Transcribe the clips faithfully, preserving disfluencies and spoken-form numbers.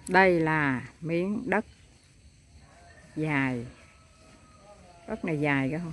Đây là miếng đất dài. Đất này dài cái không?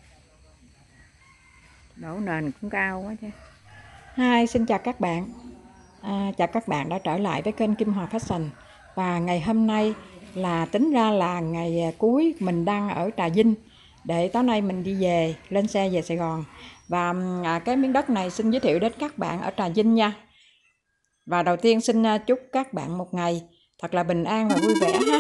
Đổ nền cũng cao quá chứ. Hi, xin chào các bạn. À, chào các bạn đã trở lại với kênh Kim Hòa Fashion. Và ngày hôm nay là tính ra là ngày cuối mình đang ở Trà Vinh, để tối nay mình đi về, lên xe về Sài Gòn. Và à, cái miếng đất này xin giới thiệu đến các bạn ở Trà Vinh nha. Và đầu tiên xin chúc các bạn một ngày thật là bình an và vui vẻ ha.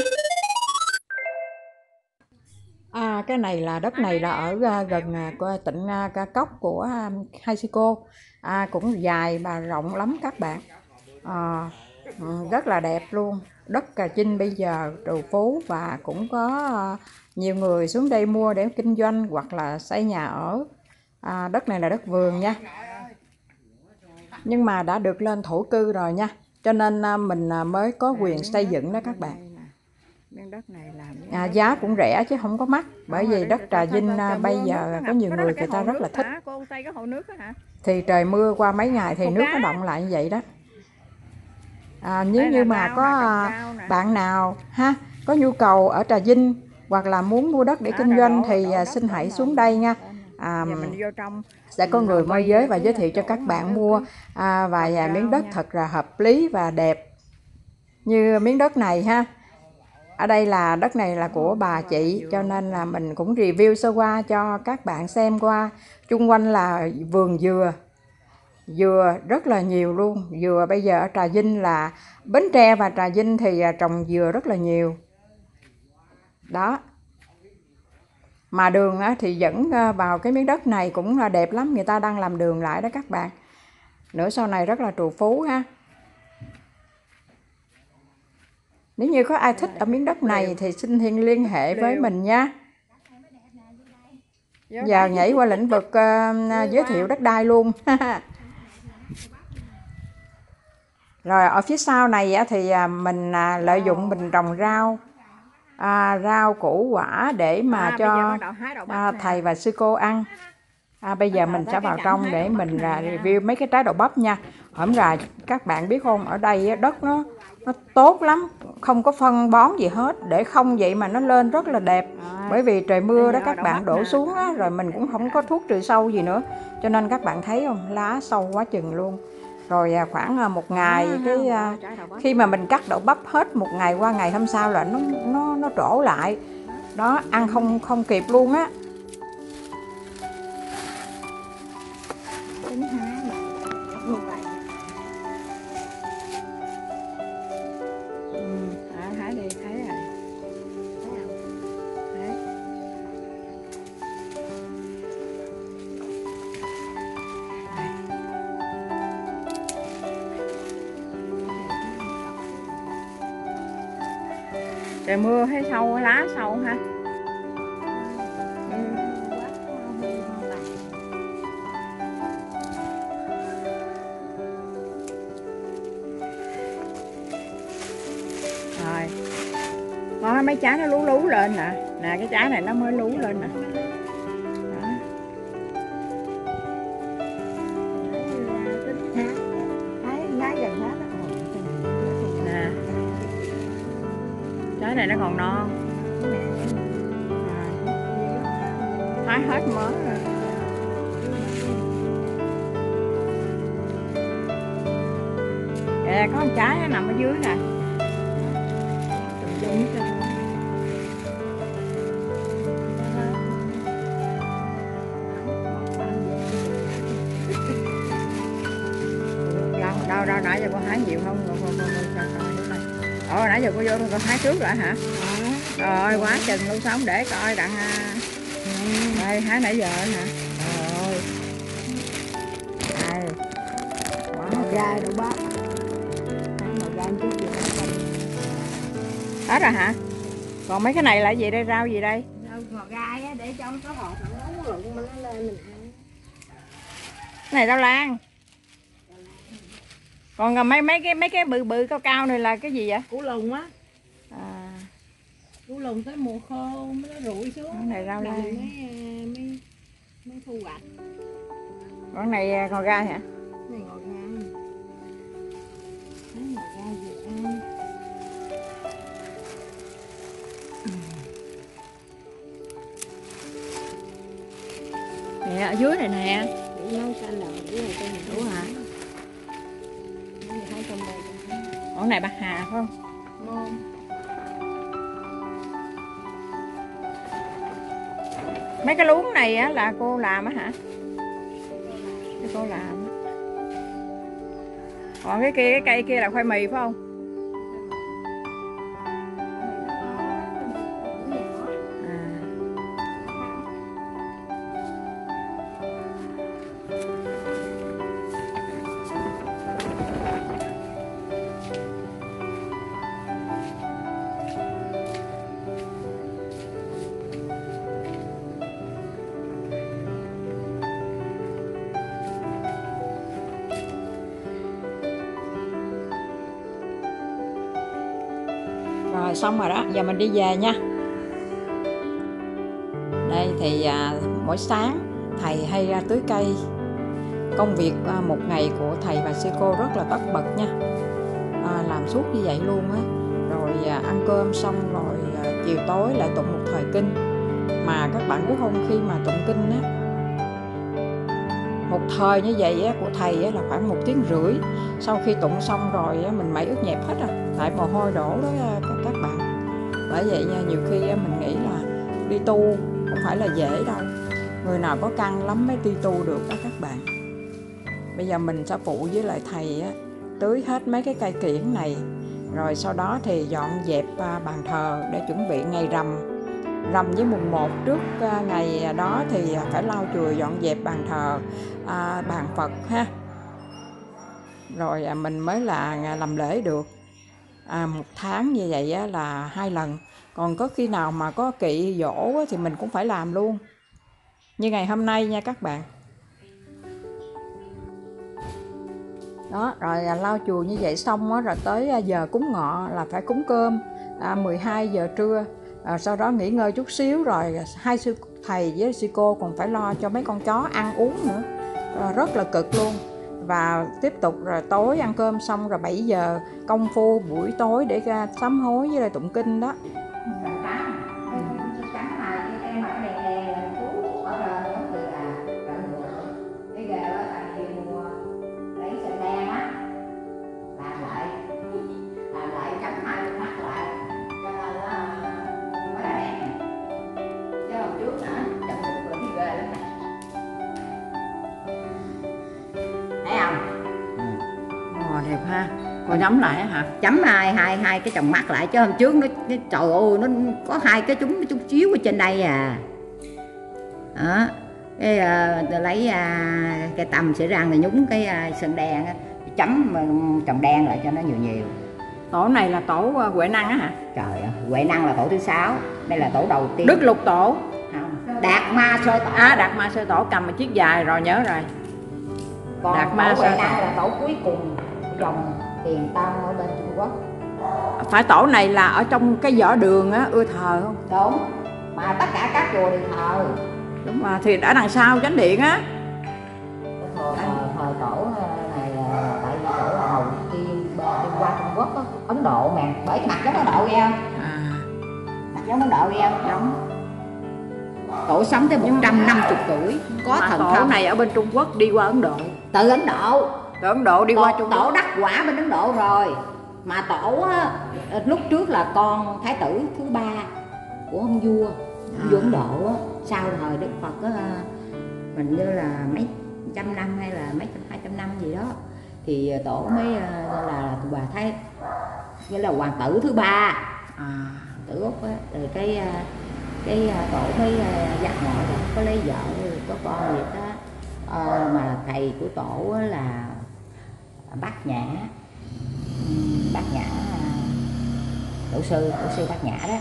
À, cái này là đất này là ở uh, gần uh, tỉnh uh, Cốc của uh, Mexico. À, cũng dài và rộng lắm các bạn. À, rất là đẹp luôn. Đất Trà Vinh bây giờ trù phú và cũng có uh, nhiều người xuống đây mua để kinh doanh hoặc là xây nhà ở. À, đất này là đất vườn nha. Nhưng mà đã được lên thổ cư rồi nha. Cho nên uh, mình uh, mới có quyền xây dựng đó các bạn. Miếng đất này là à, giá cũng rẻ chứ không có mắc, bởi vì đất Trà Vinh bây giờ có nhiều người người ta rất là thích. Thì trời mưa qua mấy ngày thì nước nó động lại như vậy đó. À, nếu như mà có bạn nào ha có nhu cầu ở Trà Vinh hoặc là muốn mua đất để kinh doanh thì xin hãy xuống đây nha. À, sẽ có người môi giới và giới thiệu cho các bạn mua à, vài miếng đất thật là hợp lý và đẹp như miếng đất này ha. Ở đây là đất này là của bà chị, cho nên là mình cũng review sơ qua cho các bạn xem qua. Chung quanh là vườn dừa, dừa rất là nhiều luôn. Dừa bây giờ ở Trà Vinh là Bến Tre và Trà Vinh thì trồng dừa rất là nhiều. Đó. Mà đường thì dẫn vào cái miếng đất này cũng là đẹp lắm, người ta đang làm đường lại đó các bạn. Nữa sau này rất là trù phú ha. Nếu như có ai thích ở miếng đất này thì xin Thiên liên hệ với mình nha. Giờ nhảy qua lĩnh vực uh, giới thiệu đất đai luôn. Rồi ở phía sau này thì mình lợi dụng mình trồng rau, à, rau củ quả để mà à, cho à, thầy và sư cô ăn. À, bây giờ mình sẽ vào trong để mình review mấy cái trái đậu bắp nha. Hổm rà các bạn biết không, ở đây đất nó nó tốt lắm, không có phân bón gì hết, để không vậy mà nó lên rất là đẹp. Bởi vì trời mưa đó các bạn đổ xuống đó, rồi mình cũng không có thuốc trừ sâu gì nữa, cho nên các bạn thấy không, lá sâu quá chừng luôn. Rồi khoảng một ngày cái khi mà mình cắt đậu bắp hết một ngày qua ngày hôm sau là nó nó nó trổ lại đó, ăn không không kịp luôn á. Trời mưa thấy sâu, lá sâu ha. Ừ. Rồi. Có mấy trái nó lú lú lên nè. Nè cái trái này nó mới lú lên nè. Đó. Nè. Trái này nó còn non. Hái hết mớ rồi. Kìa, có một trái nó nằm ở dưới nè. Đâu đâu nãy giờ con hái nhiều không? Ồ nãy giờ cô vô con hái trước lại hả? Trời ơi quá chừng luôn, sao không để coi đặng đây hái nãy giờ hả? Trời ơi. Đây. Quá gai đủ bắp. Hết rồi hả? Còn mấy cái này là gì đây, rau gì đây? Rau ngò gai á, để cho có hột nấu luộc mà nó lên mình ăn. Cái này rau lan. Còn mấy mấy cái mấy cái bự bự cao cao này là cái gì vậy? Củ lùng á. À. Củ lùng tới mùa khô nó rụi xuống. Cái này rau lan. Mới, mới, mới thu hoạch. Con này ngò gai hả? Này ngò gai. Đấy, ngò gai vừa ăn. dưới này nè. Nấu canh rồi để rồi tôi Đủ hả? thấy trong đây. Con này bạc hà phải không? Ngon. Mấy cái luống này á là cô làm á hả? Cái cô làm. Còn cái kia, cái cây kia là khoai mì phải không? Rồi xong rồi đó, giờ mình đi về nha. Đây thì à, mỗi sáng thầy hay ra tưới cây. Công việc à, một ngày của thầy và sư cô rất là tất bật nha, à, làm suốt như vậy luôn á. Rồi à, ăn cơm xong rồi à, chiều tối lại tụng một thời kinh. Mà các bạn biết không, khi mà tụng kinh á, một thời như vậy á, của thầy á, là khoảng một tiếng rưỡi. Sau khi tụng xong rồi á, mình mẩy ướt nhẹp hết à, tại mồ hôi đổ đó các bạn. Bởi vậy nha, nhiều khi á, mình nghĩ là đi tu không phải là dễ đâu. Người nào có căn lắm mới đi tu được đó các bạn. Bây giờ mình sẽ phụ với lại thầy á, tưới hết mấy cái cây kiểng này. Rồi sau đó thì dọn dẹp à, bàn thờ để chuẩn bị ngày rằm. Rằm với mùng một trước à, ngày đó thì phải lau chùi dọn dẹp bàn thờ, à, bàn Phật ha. Rồi à, mình mới là làm lễ được. À, một tháng như vậy á, là hai lần. Còn có khi nào mà có kỵ dỗ á, thì mình cũng phải làm luôn. Như ngày hôm nay nha các bạn. Đó, rồi à, lau chùi như vậy xong á, rồi tới à, giờ cúng ngọ là phải cúng cơm à, mười hai giờ trưa. À, sau đó nghỉ ngơi chút xíu rồi hai sư thầy với sư cô còn phải lo cho mấy con chó ăn uống nữa. À, rất là cực luôn. Và tiếp tục rồi tối ăn cơm xong rồi bảy giờ công phu buổi tối để ra sám hối với lại tụng kinh đó. Đẹp ha. Coi nhắm lại hả? Chấm hai hai hai cái chồng mắt lại chứ hôm trước nó, nó trời ơi nó có hai cái chúng chút xíu ở trên đây à. Đó. Cái uh, lấy uh, cái tăm sữa răng này nhúng cái uh, sơn đen á, chấm uh, trồng đen lại cho nó nhiều nhiều. Tổ này là tổ uh, Huệ Năng á hả? Trời ơi, Huệ Năng là tổ thứ sáu, đây là tổ đầu tiên. Đức Lục Tổ. Không. Đạt Ma Sơ Tổ. À, Đạt Ma Sơ Tổ cầm một chiếc dài rồi, nhớ rồi. Còn Đạt Ma tổ Sơ Huệ Tổ Năng là tổ cuối cùng dòng Tiền Tông ở bên Trung Quốc. Phải tổ này là ở trong cái võ đường á, ưa thờ không? Đúng, mà tất cả các chùa đều thờ. Đúng mà, thì ở đằng sau chánh điện á. Thời, thời tổ này tại vì tổ là đầu tiên đi qua Trung Quốc đó, Ấn Độ mà, bởi cái mặt giống Ấn Độ ghê không? À. Mặt giống Ấn Độ ghê không? Giống. Tổ sống tới một trăm năm mươi tuổi, có mà thần tổ thông này ở bên Trung Quốc đi qua Ấn Độ. Từ Ấn Độ. Từ Ấn Độ đi tổ, qua Trung Quốc. Tổ đắc quả bên Ấn Độ rồi. Mà tổ á, lúc trước là con thái tử thứ ba của ông vua, ông vua Ấn Độ á, sau thời Đức Phật á, mình như là mấy trăm năm hay là mấy trăm hai trăm năm gì đó thì tổ mới là bà thái, nghĩa là hoàng tử thứ ba, à, tử Úc á, rồi cái cái tổ mới dắt ngồi rồi có lấy vợ có con gì đó. À, mà thầy của tổ là Bát Nhã, Bát Nhã tổ sư, tổ sư Bát Nhã đó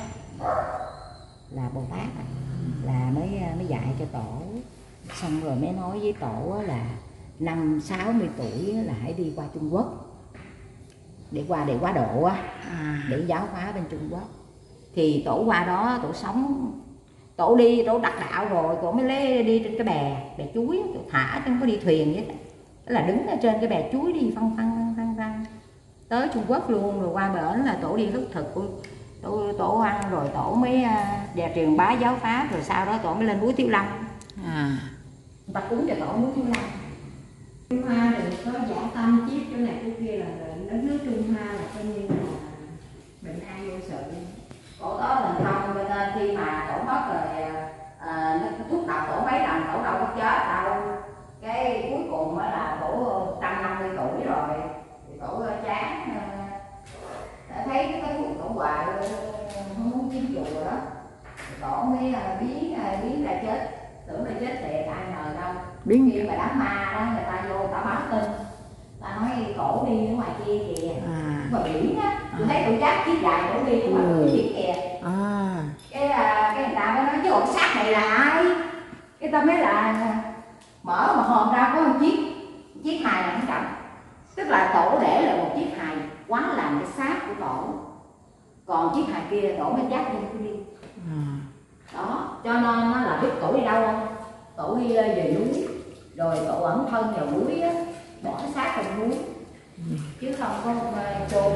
là Bồ Tát, là mới mới dạy cho tổ, xong rồi mới nói với tổ là năm sáu mươi tuổi là hãy đi qua Trung Quốc để qua để quá độ á, để giáo hóa bên Trung Quốc. Thì tổ qua đó tổ sống, tổ đi tổ đặt đạo rồi tổ mới lấy đi trên cái bè bè chuối, tổ thả chứ không có đi thuyền vậy, đó là đứng ở trên cái bè chuối đi phăng phăng phăng phăng tới Trung Quốc luôn. Rồi qua bển là tổ đi khất thực, tổ tổ ăn rồi tổ mới uh, truyền bá giáo pháp, rồi sau đó tổ mới lên núi Thiếu Lâm. À. người ta cúng cho tổ nước thứ năm. Trung Hoa đừng có giả tâm chiếc chỗ này chỗ kia là đất nước Trung Hoa là coi như là bình an vô sự. Cổ đó thành công cho nên khi mà tổ mất rồi à, nó thuốc độc tổ mấy lần tổ đâu có chết đâu. Cái cuối cùng là tổ một trăm năm mươi tuổi rồi thì tổ chán đã thấy cái thuốc tổ hoài không muốn chiếm chùa rồi đó. Tổ mới biến biến ra chết, tưởng là chết thiệt ai ngờ đâu. Biến khi mà đám ma đó người ta vô ta báo tin, ta nói cổ đi ở ngoài kia kìa, à. Mà biển á, tôi thấy tụi chắc chiếc dài cổ đi ở ngoài biển kìa. À. Cái cái người ta mới nói chứ hồn xác này là ai? Cái ta mới là mở một hòm ra có một chiếc chiếc hài là không trọng, tức là tổ để là một chiếc hài quá làm cái xác của tổ, còn chiếc hài kia tổ mới dắt đi đi. À. Đó, cho nên nó là biết tổ đi đâu không? Tổ đi về núi, rồi tổ ẩn thân vào núi á, bỏ cái xác vào núi, chứ không có chôn.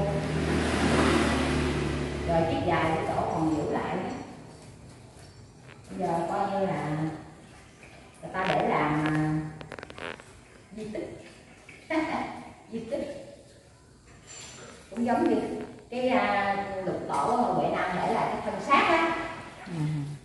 Rồi chiếc dài thì tổ còn giữ lại. Bây giờ coi như là người ta để làm di tích, di tích cũng giống như cái uh, lục tổ ở Huệ Nam để lại cái thân xác á. Ừ.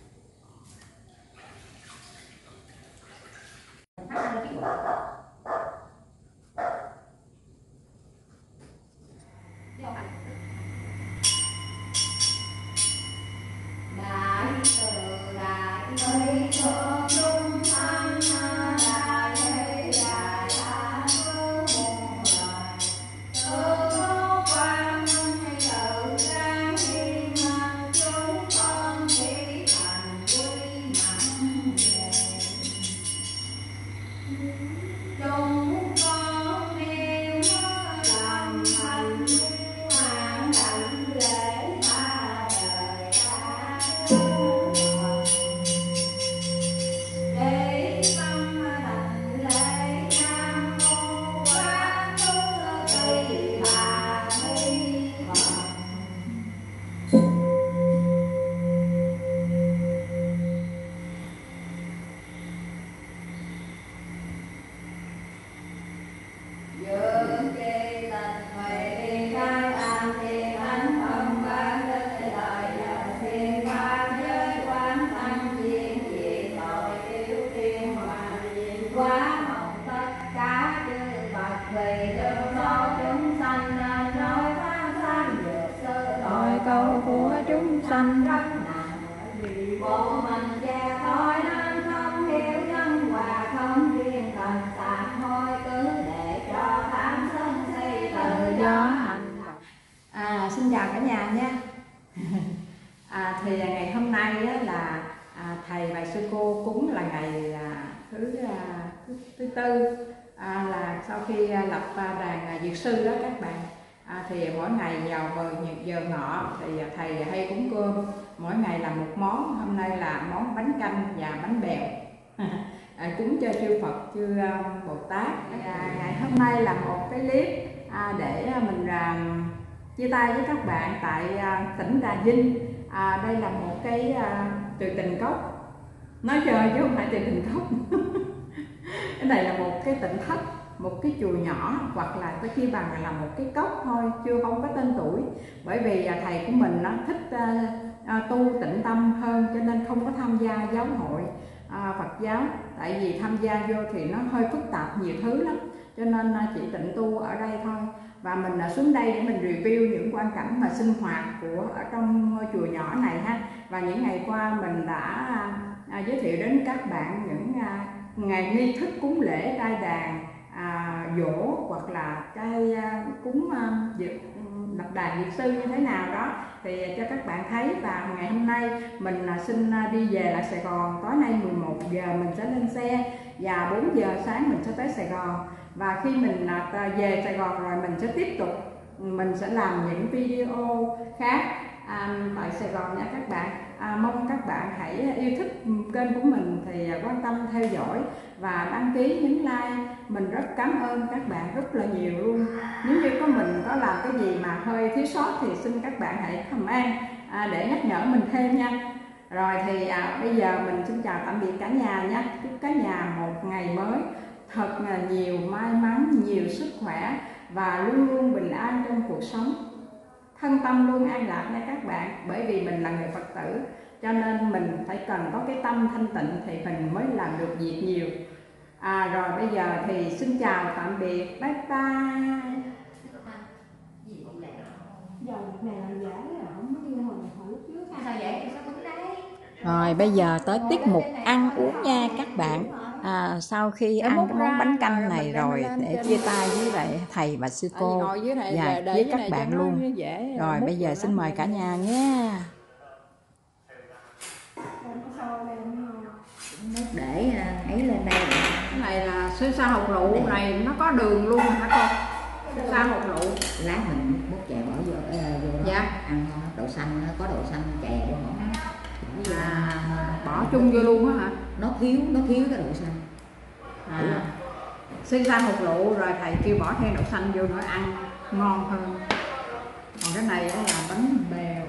Câu của chúng sanh bộ mình cha thôi nên không hiểu nhân hòa không duyên thành sạc thôi cứ để cho tham sân si tự do hành động. À, xin chào cả nhà nha. À, thì ngày hôm nay á, là à, thầy và sư cô cúng là ngày à, thứ, à, thứ thứ tư à, là sau khi à, lập à, đàn à, Dược sư đó các bạn. À, thì mỗi ngày vào mười giờ ngọ thì thầy hay cúng cơm, mỗi ngày là một món. Hôm nay là món bánh canh và bánh bèo à, cúng cho chư Phật, chư Bồ Tát. À, ngày hôm nay là một cái clip à, để mình à, chia tay với các bạn tại à, tỉnh Trà Vinh. À, đây là một cái à, từ tình cốc, nói chơi chứ không phải từ tình cốc. Cái này là một cái tịnh thất, một cái chùa nhỏ, hoặc là tôi chia bằng là một cái cốc thôi, chưa không có tên tuổi. Bởi vì thầy của mình nó thích uh, tu tịnh tâm hơn, cho nên không có tham gia giáo hội uh, Phật giáo. Tại vì tham gia vô thì nó hơi phức tạp nhiều thứ lắm, cho nên uh, chỉ tịnh tu ở đây thôi. Và mình uh, xuống đây để mình review những quan cảnh mà sinh hoạt của ở trong ngôi chùa nhỏ này ha. Và những ngày qua mình đã uh, uh, giới thiệu đến các bạn những uh, ngày nghi thức cúng lễ trai đàn, À, dỗ hoặc là cái à, cúng à, dược, lập đàn dược sư như thế nào đó thì cho các bạn thấy. Và ngày hôm nay mình à, xin à, đi về lại Sài Gòn. Tối nay mười một giờ mình sẽ lên xe và bốn giờ sáng mình sẽ tới Sài Gòn. Và khi mình à, về Sài Gòn rồi mình sẽ tiếp tục, mình sẽ làm những video khác à, tại Sài Gòn nha các bạn. À, mong các bạn hãy yêu thích kênh của mình thì quan tâm theo dõi và đăng ký, nhấn like. Mình rất cảm ơn các bạn rất là nhiều luôn. Nếu như có mình có làm cái gì mà hơi thiếu sót thì xin các bạn hãy comment à, để nhắc nhở mình thêm nha. Rồi thì à, bây giờ mình xin chào tạm biệt cả nhà nhé. Chúc cả nhà một ngày mới thật là nhiều may mắn, nhiều sức khỏe và luôn luôn bình an trong cuộc sống. Thân tâm luôn an lạc nha các bạn. Bởi vì mình là người Phật tử, cho nên mình phải cần có cái tâm thanh tịnh thì mình mới làm được việc nhiều. À, rồi bây giờ thì xin chào tạm biệt, bye bye. Giờ này làm giả là không có như hồi hồi lúc trước. Sao vậy? Sao cũng đấy? Rồi bây giờ tới tiết mục ăn uống nha các bạn. À, sau khi ăn cái món bánh canh này rồi để chia tay với lại thầy và sư cô và với các bạn luôn. Rồi bây giờ xin mời cả nhà nhé. Để ấy lên đây. Cái này là sữa sa hột lựu này, nó có đường luôn hả con? Sa hột lựu. Lát mình múc chè bỏ vô, ờ, vô đó. Dạ. Ăn đậu xanh, có đậu xanh chè để bỏ. À, bỏ chung vô luôn á hả? Nó thiếu, nó thiếu cái đậu xanh. À, sữa sa hột lựu rồi thầy kêu bỏ thêm đậu xanh vô nữa ăn ngon hơn. Còn cái này là bánh bèo.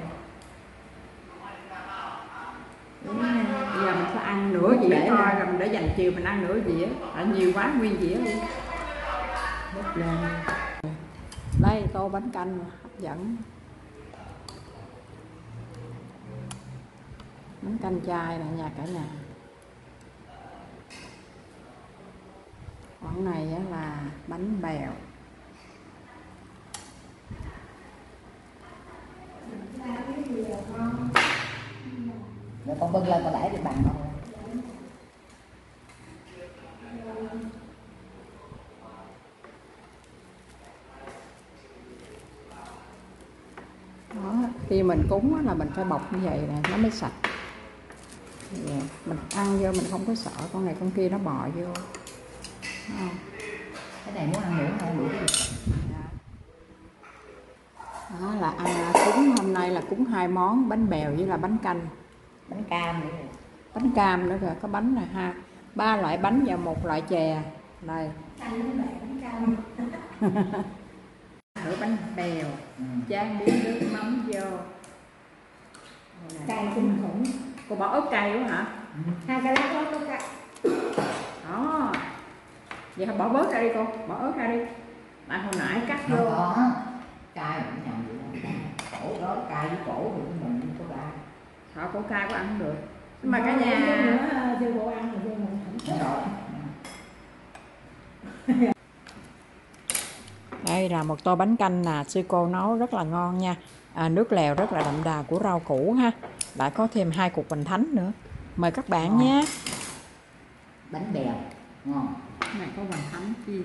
Bây giờ mình sẽ ăn nửa dĩa thôi, rồi mình để dành chiều mình ăn nửa dĩa. Tại nhiều quá nguyên dĩa luôn. Múc lên. Đây tô bánh canh hấp dẫn. Bánh canh chai nè nhà cả nhà. Còn này là bánh bèo. Rồi con bưng lên con để trên bàn không? Đó, khi mình cúng là mình phải bọc như vậy nè, nó mới sạch. Yeah. Mình ăn vô mình không có sợ con này con kia nó bò vô. Không? Cái này muốn ăn nữa không đủ cái gì? Đó là ăn cúng hôm nay là cúng hai món bánh bèo với là bánh canh. Bánh cam nữa. Bánh cam nữa kìa, có bánh là ha, ba loại bánh và một loại chè. Đây. Thử bánh bèo, Ừ. chan miếng nước mắm vô. Cay kinh khủng. Cô bỏ ớt cay đúng hả? Ừ. Hai cái lát đó có cay. Đó. Vậy thôi bỏ bớt ra đi cô, bỏ ớt ra đi. Tại hồi nãy cắt Không vô. có. Cay cũng nhầm vậy đó. Cổ đó cay với cổ thì mình không có cay. Sợ cổ cay có ăn không được. Nhưng mà cả nhà nữa chưa bộ ăn rồi mình không Đúng rồi. đây là một tô bánh canh nè, sư cô nấu rất là ngon nha. À, nước lèo rất là đậm đà của rau củ ha. Lại có thêm hai cục bình thánh nữa. Mời các bạn Ngon. nhé. Bánh bèo ngon. Cái này có bình thánh chiên.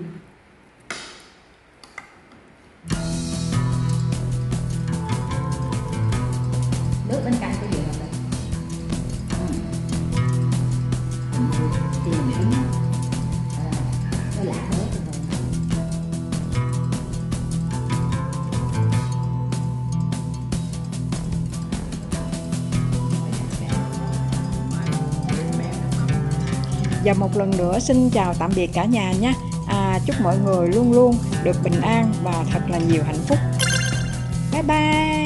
Nước bánh canh có gì không đây? Ừ. Chiên miếng à, nó lạ bớt rồi. Và một lần nữa xin chào tạm biệt cả nhà nhé. À, chúc mọi người luôn luôn được bình an và thật là nhiều hạnh phúc. Bye bye.